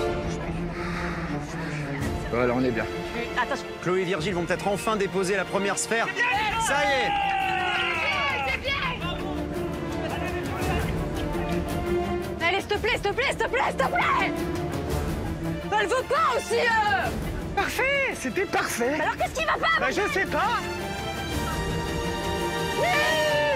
Voilà, on est bien. Attention. Chloé et Virgile vont peut-être enfin déposer la première sphère. Ça y est. Allez, s'il te plaît, s'il te plaît, s'il te plaît, s'il te plaît! Elle veut pas aussi, euh... Parfait, c'était parfait. Alors qu'est-ce qui va pas? Bah je sais pas. Oui!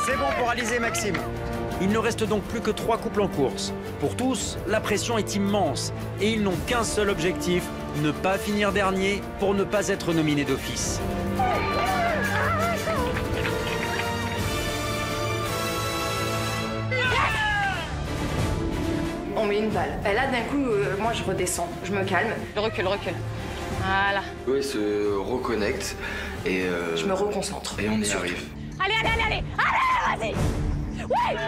C'est bon pour Alizé et Maxime. Il ne reste donc plus que trois couples en course. Pour tous, la pression est immense et ils n'ont qu'un seul objectif, ne pas finir dernier pour ne pas être nominés d'office. On met une balle. Et là, d'un coup, euh, moi, je redescends, je me calme. Je recule, recule. Voilà. Chloé se reconnecte et... euh, Je me reconcentre. Et on y arrive. Allez, allez, allez, allez, allez, vas-y. Oui.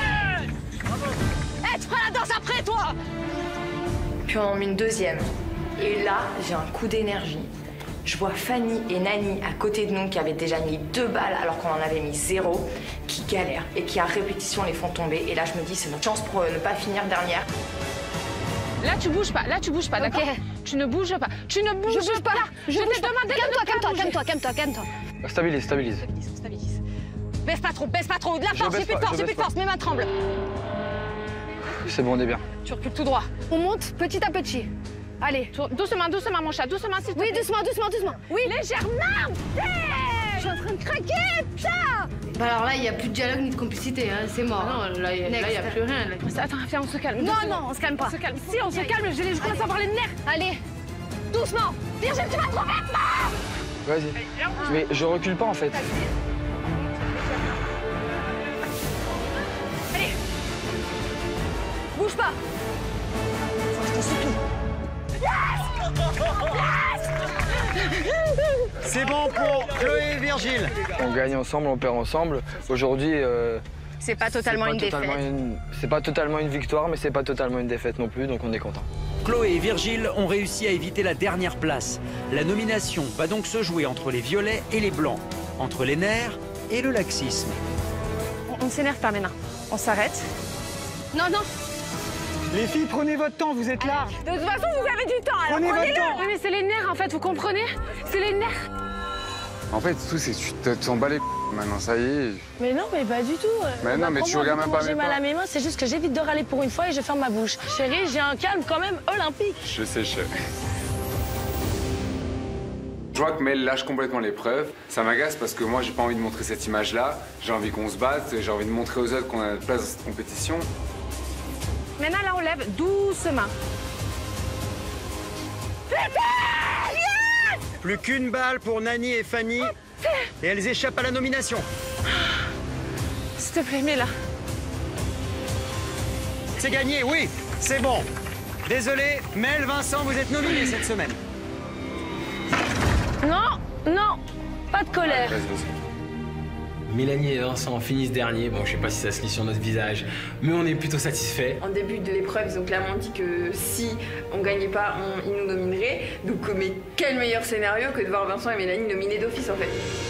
Eh, tu feras la danse après, toi. Puis on en met une deuxième. Et là, j'ai un coup d'énergie. Je vois Fanny et Nani à côté de nous qui avaient déjà mis deux balles alors qu'on en avait mis zéro, qui galèrent et qui à répétition les font tomber. Et là, je me dis, c'est notre chance pour ne pas finir dernière. Là, tu bouges pas. Là, tu bouges pas, d'accord? Tu ne bouges pas. Tu ne bouges Je bouge pas. Je, Je t'ai bouge pas. demandé Calme-toi, de ne pas calme-toi, bouger. calme-toi, calme-toi, calme-toi. Stabilise, stabilise. Stabilise, stabilise. Baisse pas trop, baisse pas trop. De la Je force, baisse j'ai plus de pas, force, je j'ai plus de baisse force. Mes mains tremblent. C'est bon, on est bien. Tu recules tout droit. On monte petit à petit. Allez. Doucement, doucement, mon chat. Doucement, s'il te Oui, plaît. doucement, doucement, doucement. Oui. Légèrement. Je suis en train de craquer, putain. Bah alors là, il n'y a plus de dialogue ni de complicité, hein, c'est mort. Ah non, là, il n'y a plus rien. Là. Attends, viens, on se calme. Non, Doucement. non, on se calme pas. On se calme. Si, on se calme. Je, je commence à avoir les nerfs. Allez. Doucement. Virgile, tu vas trop vite, non. Vas-y. Mais je recule pas en fait. Allez. Bouge pas. Je te supplie. C'est bon pour Chloé et Virgile. On gagne ensemble, on perd ensemble. Aujourd'hui, euh, C'est pas totalement c'est pas une totalement défaite. une- C'est pas totalement une victoire, mais c'est pas totalement une défaite non plus, donc on est content. Chloé et Virgile ont réussi à éviter la dernière place. La nomination va donc se jouer entre les violets et les blancs, entre les nerfs et le laxisme. On ne s'énerve pas maintenant. On s'arrête. Non, non. Les filles, prenez votre temps, vous êtes là. De toute façon, vous avez du temps. Alors Prenez votre prenez-le. temps. Oui, mais c'est les nerfs, en fait. Vous comprenez? C'est les nerfs. En fait, tout, c'est que tu te- tu t'en bats les maintenant, ça y est. Mais non, mais pas du tout. Mais non, mais tu regardes même pas J'ai mes mal pas. à mes mains, c'est juste que j'évite de râler pour une fois et je ferme ma bouche. Chérie, j'ai un calme quand même olympique. Je sais, je sais. Je vois que Mel lâche complètement l'épreuve. Ça m'agace parce que moi, j'ai pas envie de montrer cette image-là. J'ai envie qu'on se batte, j'ai envie de montrer aux autres qu'on a notre place dans cette compétition. Maintenant, là, on lève doucement. Plus qu'une balle pour Nani et Fanny. Et elles échappent à la nomination. S'il te plaît, mets là. C'est gagné, oui, c'est bon. Désolé, Mel, Vincent, vous êtes nominés cette semaine. Non, non, pas de colère. Vas-y, vas-y. Mélanie et Vincent finissent dernier. Bon, je sais pas si ça se lit sur notre visage, mais on est plutôt satisfait. En début de l'épreuve, ils ont clairement dit que si on gagnait pas, on, ils nous nomineraient. Donc, mais quel meilleur scénario que de voir Vincent et Mélanie nominés d'office en fait.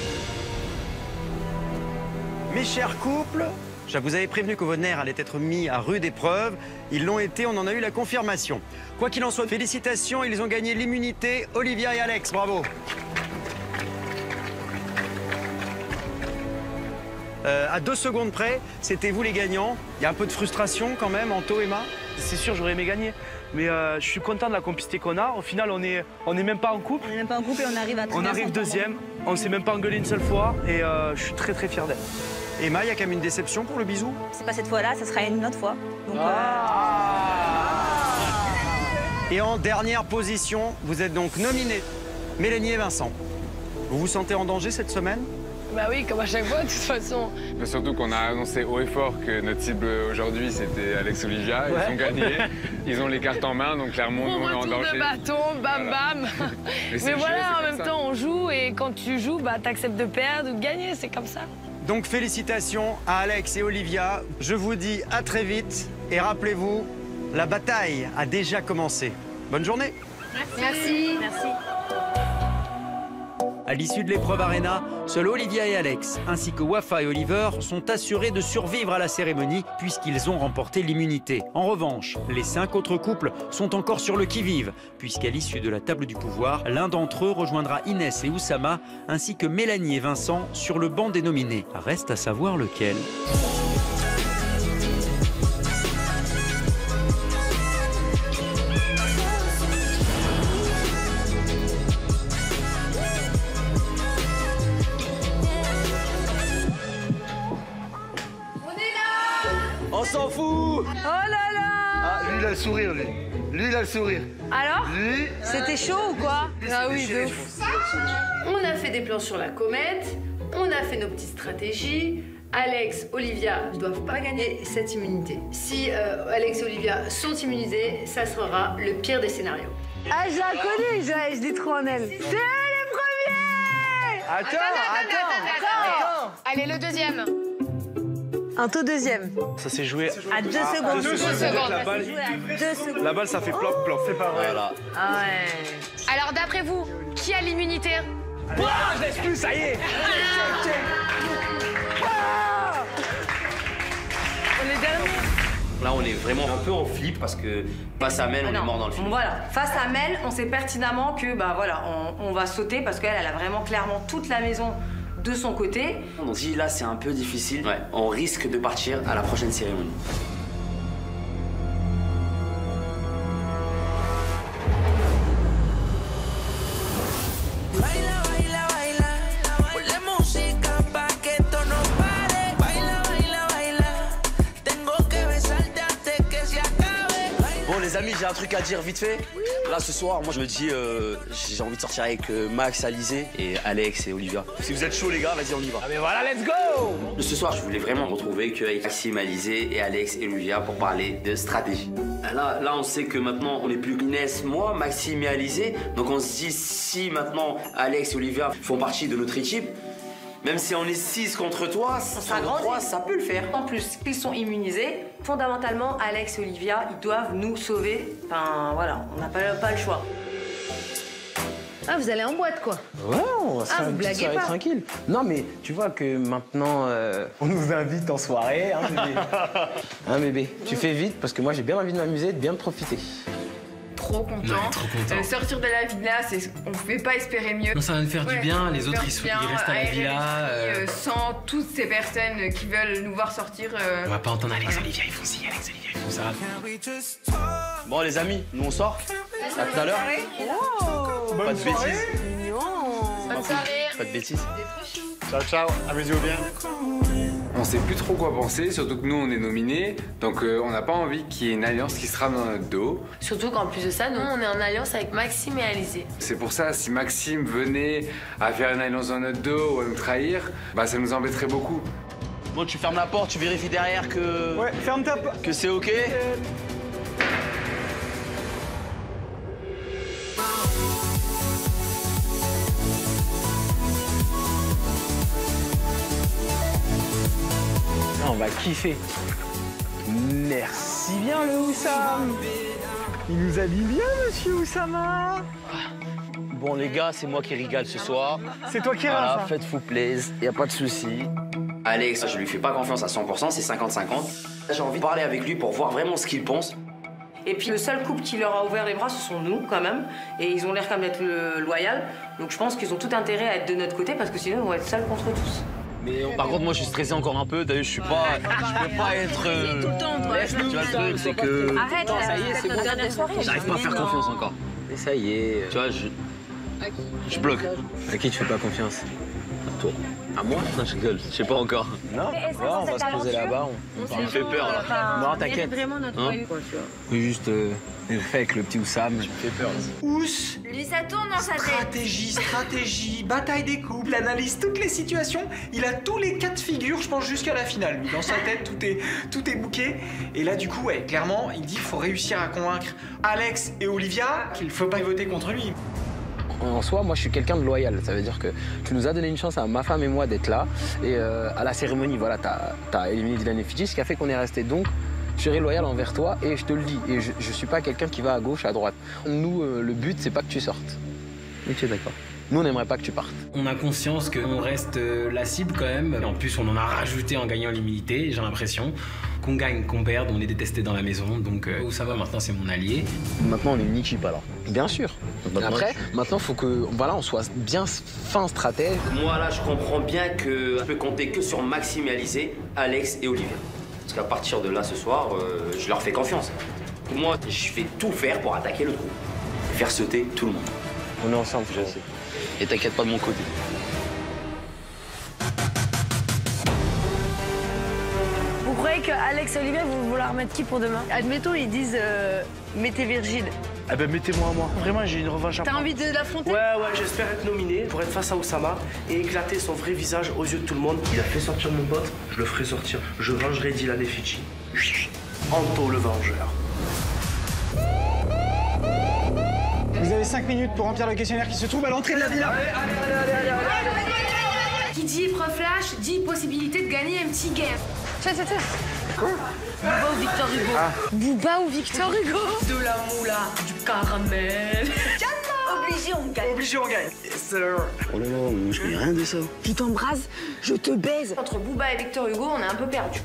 Mes chers couples, je vous avais prévenu que vos nerfs allaient être mis à rude épreuve. Ils l'ont été, on en a eu la confirmation. Quoi qu'il en soit, félicitations, ils ont gagné l'immunité. Olivia et Alex, bravo. Euh, à deux secondes près, c'était vous les gagnants. Il y a un peu de frustration quand même, Anto, Emma. C'est sûr, j'aurais aimé gagner. Mais euh, je suis content de la complicité qu'on a. Au final, on n'est on est même pas en couple. On n'est même pas en couple et on arrive à très On bien arrive s'entendre. deuxième. On s'est même pas engueulé une seule fois. Et euh, je suis très très fier d'elle. Emma, il y a quand même une déception pour le bisou. C'est pas cette fois-là, ça sera une autre fois. Donc, Et en dernière position, vous êtes donc nominés, Mélanie et Vincent. Vous vous sentez en danger cette semaine? Bah oui, comme à chaque fois, de toute façon. Mais surtout qu'on a annoncé haut et fort que notre cible aujourd'hui, c'était Alex Olivia. Ils Ouais. ont gagné. Ils ont les cartes en main, donc clairement, nous, Bon on est en retour danger. de bâton, bam bam. Mais c'est Mais le voilà, jeu, c'est en comme même ça. temps, on joue et quand tu joues, bah t'acceptes de perdre ou de gagner, c'est comme ça. Donc félicitations à Alex et Olivia. Je vous dis à très vite et rappelez-vous, la bataille a déjà commencé. Bonne journée. Merci. Merci. À l'issue de l'épreuve Arena, seuls Olivia et Alex, ainsi que Wafa et Oliver, sont assurés de survivre à la cérémonie puisqu'ils ont remporté l'immunité. En revanche, les cinq autres couples sont encore sur le qui-vive, puisqu'à l'issue de la table du pouvoir, l'un d'entre eux rejoindra Inès et Oussama, ainsi que Mélanie et Vincent sur le banc des nominés. Reste à savoir lequel. il a le sourire, lui. Lui, il a le sourire. Alors Lui... C'était chaud ou quoi? Ah oui, de ouf. On a fait des plans sur la comète, on a fait nos petites stratégies. Alex, Olivia ne doivent pas gagner cette immunité. Si euh, Alex et Olivia sont immunisés, ça sera le pire des scénarios. Ah, je la connais, je, je dis trop en elle. C'est les premiers. Attends, attends, attends. Allez, le deuxième. Un taux deuxième. Ça s'est joué à deux secondes. Deux secondes. secondes. La balle, deux secondes. la balle, ça fait plop, plop. C'est pas vrai. Voilà. Ah ouais. Alors, d'après vous, qui a l'immunité? Ouah, je laisse plus, ça y est. On est dernier. Là, on est vraiment un peu en flip parce que face à Mel, on non. est mort dans le film. Voilà, face à Mel, on sait pertinemment que bah voilà, on, on va sauter parce qu'elle, elle a vraiment clairement toute la maison de son côté. On dit là, c'est un peu difficile. Ouais. On risque de partir à la prochaine cérémonie. Bon les amis, j'ai un truc à dire vite fait. Là ce soir, moi je me dis, euh, j'ai envie de sortir avec euh, Max, Alizé et Alex et Olivia. Si vous êtes chauds les gars, vas-y on y va. Ah mais voilà, let's go. Ce soir, je voulais vraiment me retrouver qu'avec Maxime, Alizé et Alex et Olivia pour parler de stratégie. Là, là, on sait que maintenant, on n'est plus Inès, moi, Maxime et Alizé. Donc on se dit, si maintenant Alex et Olivia font partie de notre équipe, même si on est six contre toi, contre trois, ça peut le faire. En plus, ils sont immunisés. Fondamentalement, Alex et Olivia, ils doivent nous sauver. Enfin, voilà, on n'a pas, pas le choix. Ah, vous allez en boîte, quoi. Ouais, on va se Ah, faire vous une petite blaguez soirée pas. tranquille. Non, mais tu vois que maintenant, euh, on nous invite en soirée, hein, bébé. Hein, bébé, tu fais vite parce que moi, j'ai bien envie de m'amuser et de bien profiter. Trop content. Ouais, trop content. Euh, sortir de la villa, c'est, on ne pouvait pas espérer mieux. Non, ça va nous faire du bien, les autres, faire ils du sont- bien, ils restent à la aérer villa, l'esprit, euh. euh, sans toutes ces personnes qui veulent nous voir sortir. euh, On va pas entendre Alex, Olivia, ils font ci, Alex, Olivia, ils font ça. Bon les amis, nous on sort. À tout à l'heure. Oh, Pas de bêtises. mignon. Pas de- Pas de bêtises. Ciao, ciao. Amusez-vous bien. On sait plus trop quoi penser, surtout que nous on est nominés, donc euh, on n'a pas envie qu'il y ait une alliance qui se rame dans notre dos. Surtout qu'en plus de ça, nous, on est en alliance avec Maxime et Alizé. C'est pour ça, si Maxime venait à faire une alliance dans notre dos ou à nous trahir, bah ça nous embêterait beaucoup. Bon, tu fermes la porte, tu vérifies derrière que. Ouais, ferme ta porte. Que c'est ok. Ah, on va kiffer. Merci bien, le Oussam. Il nous habille bien, monsieur Oussama. Bon les gars, c'est moi qui rigole ce soir. C'est toi qui Voilà, rince, hein. faites-vous plaisir, y a pas de souci. Alex, je lui fais pas confiance à cent pour cent, c'est cinquante cinquante. J'ai envie de parler avec lui pour voir vraiment ce qu'il pense. Et puis le seul couple qui leur a ouvert les bras, ce sont nous quand même. Et ils ont l'air quand même d'être euh, loyaux. Donc je pense qu'ils ont tout intérêt à être de notre côté parce que sinon ils vont être seuls contre tous. Mais euh, par contre, moi je suis stressé encore un peu. T'as vu, je suis pas. Je peux pas être. euh, Tout le temps, toi. Tu vois le truc, c'est que. Arrête, Putain, là, ça y est, c'est c'est notre bon. dernière soirée. J'arrive pas à faire Mais non. confiance encore. Et ça y est. Tu vois, je. Je bloque. À qui tu fais pas confiance? À toi. À moi? Non, je rigole. Je sais pas encore. Non, Mais ça, ouais, on c'est va se cette poser aventure. là-bas. On Ça me fait peur là. Enfin, Non, on t'inquiète. mérite vraiment notre Hein noyau, quoi, tu vois. Oui, juste euh, le fait avec le petit Oussam. Tu me fais peur. Ous, Lui, ça tourne dans sa tête. stratégie, stratégie, bataille des couples, analyse toutes les situations. Il a tous les cas de figure, je pense, jusqu'à la finale. Lui, dans sa tête, tout est, tout est bouqué. Et là, du coup, ouais, clairement, il dit qu'il faut réussir à convaincre Alex et Olivia qu'il ne faut pas voter contre lui. En soi, moi, je suis quelqu'un de loyal. Ça veut dire que tu nous as donné une chance à ma femme et moi d'être là. Et euh, à la cérémonie, voilà, t'as as éliminé Dylan et Fidji, ce qui a fait qu'on est resté. Donc, je serai loyal envers toi et je te le dis. Et je, je suis pas quelqu'un qui va à gauche, à droite. Nous, euh, le but, c'est pas que tu sortes. Et tu es d'accord? Nous, on n'aimerait pas que tu partes. On a conscience qu'on reste euh, la cible quand même. Et en plus, on en a rajouté en gagnant l'immunité, j'ai l'impression. Qu'on gagne, qu'on perde, on est détesté dans la maison. Donc, euh, Oussama, maintenant, c'est mon allié. Maintenant, on est une équipe alors. Bien sûr. Après, maintenant, il faut que voilà, on soit bien fin stratège. Moi là, je comprends bien que je peux compter que sur Maxime et Alizé, Alex et Olivia. Parce qu'à partir de là, ce soir, euh, je leur fais confiance. Moi, je vais tout faire pour attaquer le trou. Et faire sauter tout le monde. On est ensemble, je sais. Et t'inquiète pas de mon côté. Vous croyez que Alex Alex et Olivia, vous voulez vouloir mettre qui pour demain? Admettons, ils disent euh, mettez Virgile. Eh ben mettez-moi à moi. Vraiment, j'ai une revanche à T'as prendre. envie de l'affronter? Ouais, ouais, j'espère être nominé pour être face à Oussama et éclater son vrai visage aux yeux de tout le monde. Il a fait sortir mon pote, je le ferai sortir. Je vengerai Dylan et Fidji. Anto le vengeur. Vous avez cinq minutes pour remplir le questionnaire qui se trouve à l'entrée de la villa. Allez, allez, allez, allez, allez, allez. Qui dit épreuve flash, dit possibilité de gagner un petit gain. Tiens, tiens, tiens. Quoi? Booba ou Victor Hugo? Ah. Booba ou Victor Hugo? De la moula, du caramel. Obligé, on gagne. Obligé, on gagne. Yes, sir. Oh là là, moi je connais rien de ça. Tu t'embrases, je te baise. Entre Booba et Victor Hugo, on est un peu perdu.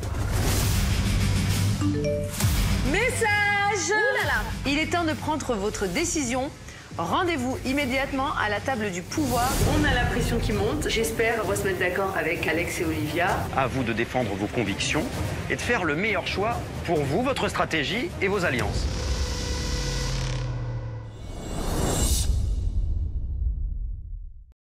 Message! Ouh là là. Il est temps de prendre votre décision. Rendez-vous immédiatement à la table du pouvoir. On a la pression qui monte. J'espère on va se mettre d'accord avec Alex et Olivia. À vous de défendre vos convictions et de faire le meilleur choix pour vous, votre stratégie et vos alliances.